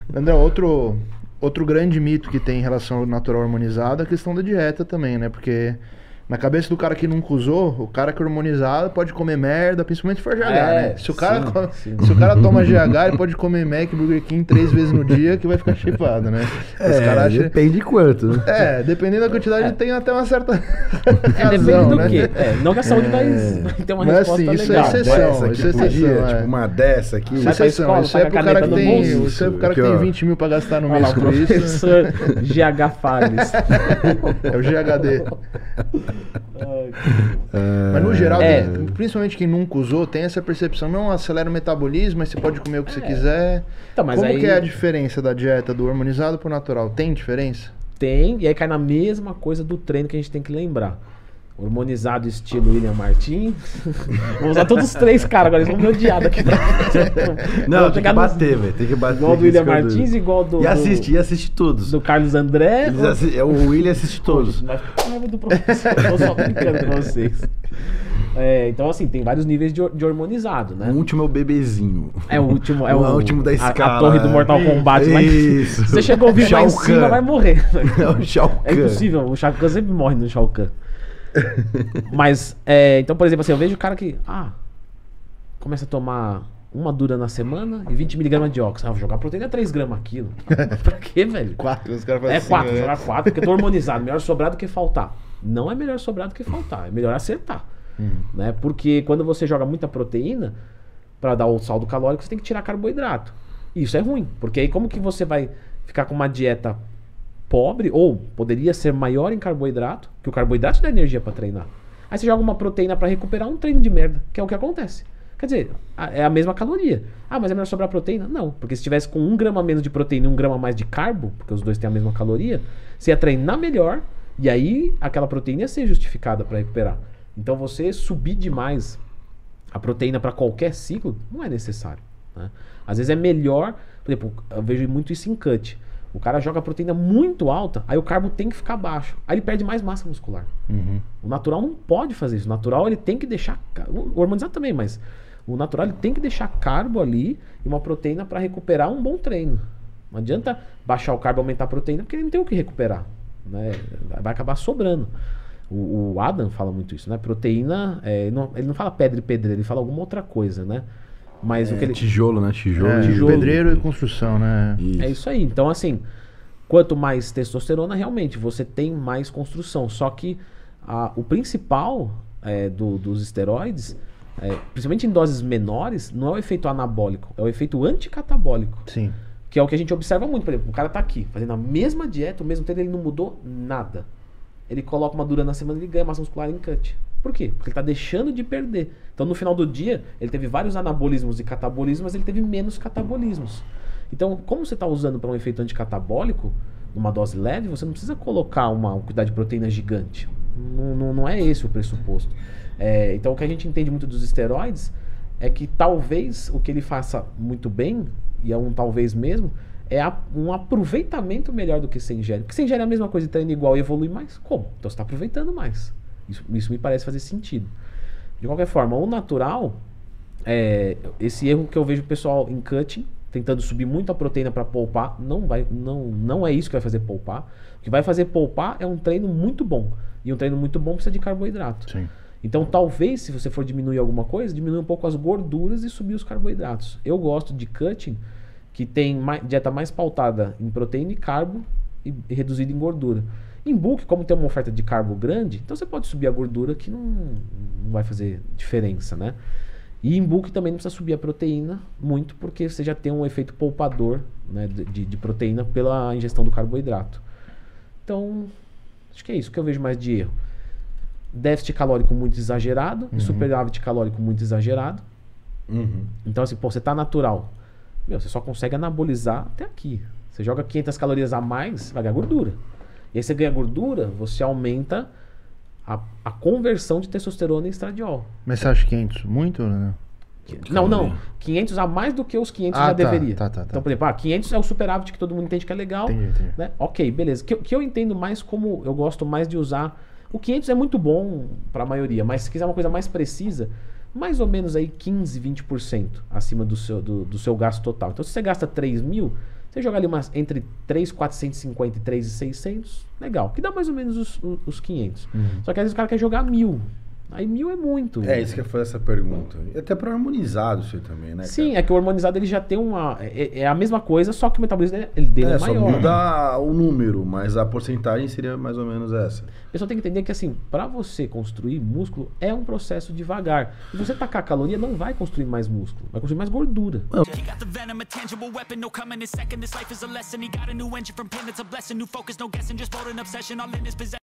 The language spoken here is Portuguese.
André, outro grande mito que tem em relação ao natural harmonizado é a questão da dieta também, né? Porque na cabeça do cara que nunca usou, o cara que é harmonizado pode comer merda, principalmente se for GH, né? Se o cara, se o cara toma GH, ele pode comer Mac, Burger King 3 vezes no dia que vai ficar chipado, né? Os caras acham... Depende de quanto, né? Dependendo da quantidade, tem até uma certa depende do quê? Não que a saúde vai ter uma Mas, resposta assim, isso legal. é exceção, Isso é exceção, tipo uma dessa aqui. Isso é exceção, isso é pro cara que tem, isso é pro cara que tem 20 mil pra gastar no mês com isso. GH Fales. É o GHD. Mas no geral, principalmente quem nunca usou, tem essa percepção, não acelera o metabolismo, mas você pode comer o que você quiser. Então, mas Como aí... que é a diferença da dieta do harmonizado pro natural? Tem diferença? Tem, e aí cai na mesma coisa do treino que a gente tem que lembrar. Hormonizado estilo William Martins. Vou usar todos os 3 caras agora, eles vão me odiar daqui pra frente. Não, tem que bater, velho. Tem que bater. Igual do William Martins, igual do... E assiste todos. Do Carlos André. O William assiste todos. Mas do professor, eu tô só brincando com vocês. Então, assim, tem vários níveis de hormonizado, né? O último é o bebezinho. É o último, o último da escala. A torre do Mortal Kombat. Isso. Se você chegou a ouvir lá em cima, vai morrer. É o Shao Kahn. É impossível, o Shao Kahn sempre morre no Shao Kahn. Mas, então, por exemplo, assim, eu vejo o cara que começa a tomar uma dura na semana e 20 mg de óxido. Vou jogar proteína 3 gramas aquilo. Pra quê, velho? 4, os caras fazem 4, jogar 4, porque eu tô hormonizado. Melhor sobrar do que faltar. Não é melhor sobrar do que faltar, é melhor acertar. Né? Porque quando você joga muita proteína, pra dar o saldo calórico, você tem que tirar carboidrato. Isso é ruim, porque aí como que você vai ficar com uma dieta pobre, ou poderia ser maior em carboidrato, que o carboidrato dá energia pra treinar. Aí você joga uma proteína pra recuperar um treino de merda, que é o que acontece. Quer dizer, é a mesma caloria. Mas é melhor sobrar proteína? Não, porque se tivesse com 1 grama a menos de proteína e 1 grama a mais de carbo, porque os dois têm a mesma caloria, você ia treinar melhor, e aí aquela proteína ia ser justificada pra recuperar. Então você subir demais a proteína pra qualquer ciclo não é necessário, né? Às vezes é melhor, por exemplo, eu vejo muito isso em cut. O cara joga a proteína muito alta, aí o carbo tem que ficar baixo. Aí ele perde mais massa muscular. O natural não pode fazer isso. O natural ele tem que deixar... O hormonizado também, mas... O natural ele tem que deixar carbo ali e uma proteína para recuperar um bom treino. Não adianta baixar o carbo e aumentar a proteína, porque ele não tem o que recuperar, né? Vai acabar sobrando. O Adam fala muito isso, né? Proteína... ele não fala pedra e pedreiro, ele fala alguma outra coisa, né? Mas o que ele... Tijolo, né? Tijolo. Pedreiro e construção, né? É isso aí. Então, assim, quanto mais testosterona, realmente, você tem mais construção. Só que o principal dos esteroides, principalmente em doses menores, não é o efeito anabólico, é o efeito anticatabólico. Sim. Que é o que a gente observa muito. Por exemplo, o cara tá aqui, fazendo a mesma dieta, o mesmo treino, ele não mudou nada. Ele coloca uma dura na semana e ele ganha massa muscular em cut. Por quê? Porque ele tá deixando de perder. Então, no final do dia, ele teve vários anabolismos e catabolismos, mas ele teve menos catabolismos. Então, como você está usando para um efeito anticatabólico, numa dose leve, você não precisa colocar uma quantidade de proteína gigante. Não é esse o pressuposto. Então, o que a gente entende muito dos esteroides é que talvez o que ele faça muito bem, e é um talvez mesmo, é um aproveitamento melhor do que você ingere. Porque você ingere a mesma coisa e treina igual e evolui mais. Como? Então você está aproveitando mais. Isso me parece fazer sentido. De qualquer forma, o natural, esse erro que eu vejo o pessoal em cutting, tentando subir muito a proteína para poupar, não é isso que vai fazer poupar. O que vai fazer poupar é um treino muito bom. E um treino muito bom precisa de carboidrato. Sim. Então talvez, se você for diminuir alguma coisa, diminui um pouco as gorduras e subir os carboidratos. Eu gosto de cutting que tem dieta mais pautada em proteína e carbo e reduzida em gordura. Em bulk, como tem uma oferta de carbo grande, então você pode subir a gordura que não vai fazer diferença, né? E em bulk também não precisa subir a proteína muito, porque você já tem um efeito poupador, né, de proteína pela ingestão do carboidrato. Então, acho que é isso que eu vejo mais de erro. Déficit calórico muito exagerado e superávit calórico muito exagerado. Então assim, você tá natural. Você só consegue anabolizar até aqui. Você joga 500 calorias a mais, vai ganhar gordura. E aí você ganha gordura, você aumenta a conversão de testosterona em estradiol. Mas você acha 500 muito ou não? Não. 500 a mais do que os 500 já deveria. Tá. Então, por exemplo, 500 é o superávit que todo mundo entende que é legal. Entendi. Né? Ok, beleza. Que eu entendo mais como... Eu gosto mais de usar... O 500 é muito bom para a maioria, mas se quiser uma coisa mais precisa, mais ou menos aí 15, 20% acima do seu gasto total. Então, se você gasta 3 mil, Você jogar ali entre 3.450 e 3.600, legal. Que dá mais ou menos os 500. Só que às vezes o cara quer jogar 1.000. Aí 1.000 é muito. Isso que eu ia fazer essa pergunta. E até para harmonizado isso aí também, né? Sim, cara? é que o harmonizado ele já tem uma... É a mesma coisa, só que o metabolismo dele é maior. Só muda o número, mas a porcentagem seria mais ou menos essa. A pessoa tem que entender que, assim, pra você construir músculo é um processo devagar. Se você tacar caloria, não vai construir mais músculo, vai construir mais gordura. He got the venom, a tangible weapon, no coming in second. This life is a lesson. He got a new engine from pain, it's a blessing. New focus, no guessing, just bold and obsession, all in his possession.